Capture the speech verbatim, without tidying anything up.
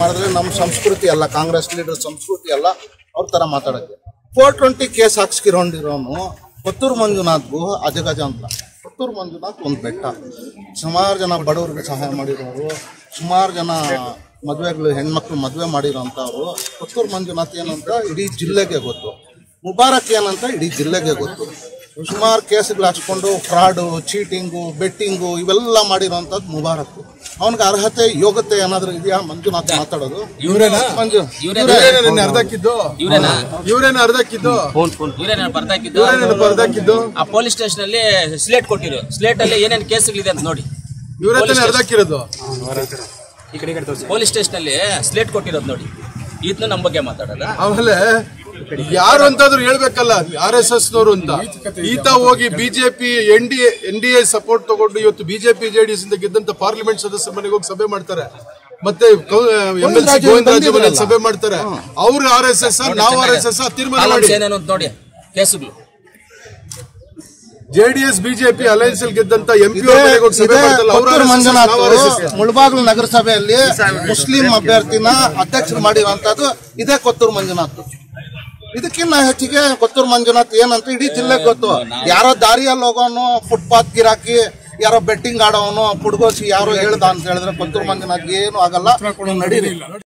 ಮಾಡಿದ್ರೆ ನಮ್ಮ ಸಂಸ್ಕೃತಿ ಅಲ್ಲ, ಕಾಂಗ್ರೆಸ್ ಲೀಡರ್ ಸಂಸ್ಕೃತಿ ಅಲ್ಲ ಅವ್ರ ತರ ಮಾತಾಡೋದು. ಫೋರ್ ಟ್ವೆಂಟಿ ಕೇಸ್ ಹಾಕ್ಸ್ಕಿರೋಂಡಿರೋನು ಕೊತ್ತೂರು ಮಂಜುನಾಥ್ಗೂ ಅಜಗಜ ಅಂತ. ಕೊತ್ತೂರು ಮಂಜುನಾಥ್ ಒಂದು ಬೆಟ್ಟ, ಸುಮಾರು ಜನ ಬಡವರಿಗೆ ಸಹಾಯ ಮಾಡಿರೋರು, ಸುಮಾರು ಜನ ಮದುವೆಗಳು ಹೆಣ್ಮಕ್ಳು ಮದುವೆ ಮಾಡಿರೋಂಥವ್ರು. ಕೊತ್ತೂರು ಮಂಜುನಾಥ್ ಏನಂತ ಇಡೀ ಜಿಲ್ಲೆಗೆ ಗೊತ್ತು, ಮುಬಾರಕ್ ಏನಂತ ಇಡೀ ಜಿಲ್ಲೆಗೆ ಗೊತ್ತು. ಸುಮಾರು ಕೇಸ್ಗಳು ಹಾಕ್ಸ್ಕೊಂಡು ಫ್ರಾಡು, ಚೀಟಿಂಗು, ಬೆಟ್ಟಿಂಗು ಇವೆಲ್ಲ ಮಾಡಿರೋಂಥದ್ದು ಮುಬಾರಕ್. ಅವನಿಗೆ ಅರ್ಹತೆ ಯೋಗ್ಯತೆ ಏನಾದ್ರು ಇದೆಯಾ ಮಂಜುನಾಥ್ ಮಾತಾಡೋದು? ಮಂಜು ಅರ್ಧಕ್ಕಿದ್ದು ಇವ್ರೇನ ಅರ್ಧಕ್ಕಿದ್ದು ಬರ್ದಾಕಿದ್ದು ಆ ಪೊಲೀಸ್ ಸ್ಟೇಷನ್ ಅಲ್ಲಿ ಸ್ಲೇಟ್ ಕೊಟ್ಟಿರೋ ಸ್ಲೇಟ್ ಅಲ್ಲಿ ಏನೇನು ಕೇಸ್ಗಳಿದೆ ಅಂತ ನೋಡಿ. ಇವ್ರ ಅರ್ಧಕ್ಕಿರೋದು ಪೊಲೀಸ್ ಸ್ಟೇಷನ್ ಅಲ್ಲಿ ಸ್ಲೇಟ್ ಕೊಟ್ಟಿರೋದು ನೋಡಿ. ಇದನ್ನ ನಮ್ಮ ಬಗ್ಗೆ ಮಾತಾಡೋದ? ಆಮೇಲೆ ಯಾರು ಅಂತಾದ್ರು ಹೇಳ್ಬೇಕಲ್ಲ, ಆರ್ ಎಸ್ ಎಸ್ ನವರು ಅಂತ. ಈತ ಹೋಗಿ BJP N D N D A support ತಗೊಂಡು ಇವತ್ತು ಬಿಜೆಪಿ ಜೆಡಿಎಸ್ ಇಂದ ಗೆದ್ದಂತ ಪಾರ್ಲಿಮೆಂಟ್ ಸದಸ್ಯರ ಮನೆಗೆ ಹೋಗಿ ಸಭೆ ಮಾಡ್ತಾರೆ, ಮತ್ತೆ ಎಂ ಎಲ್ ಸಿ ಗೋವಿಂದರಾಜು ಮನೆಗೆ ಸಭೆ ಮಾಡ್ತಾರೆ. ಅವ್ರು ಆರ್ ಎಸ್ ಎಸ್, ನಾವು ಆರ್ ಎಸ್ ಎಸ್ ತೀರ್ಮಾನ ಮಾಡಿ ಏನೇನು ನೋಡಿ ಕೇಸುಗಳು. ಜೆಡಿಎಸ್ ಬಿಜೆಪಿ ಅಲಯನ್ಸ್ ಅಲ್ಲಿ ಗೆದ್ದಂತ ಎಂಪಿ ಮುಳಬಾಗಿಲು ನಗರಸಭೆಯಲ್ಲಿ ಮುಸ್ಲಿಂ ಅಭ್ಯರ್ಥಿನ ಅಧ್ಯಕ್ಷರು ಮಾಡಿರುವಂತದ್ದು ಇದೇ ಕೊತ್ತೂರು ಮಂಜುನಾಥ್. ಇದಕ್ಕಿಂತ ಹೆಚ್ಚಿಗೆ ಕೊತ್ತೂರು ಮಂಜುನಾಥ್ ಏನಂತ ಇಡೀ ಜಿಲ್ಲೆಗೆ ಗೊತ್ತು. ಯಾರೋ ದಾರಿಯಲ್ಲಿ ಹೋಗೋನು, ಫುಟ್ಪಾತ್ ಗಿರಾಕಿ, ಯಾರೋ ಬೆಟ್ಟಿಂಗ್ ಆಡೋನು, ಪುಡ್ಗೋಸಿ ಯಾರೋ ಹೇಳ್ದ ಅಂತ ಹೇಳಿದ್ರೆ ಕೊತ್ತೂರು ಮಂಜುನಾಥ್ ಏನು ಆಗಲ್ಲ, ನಡೀರಿ.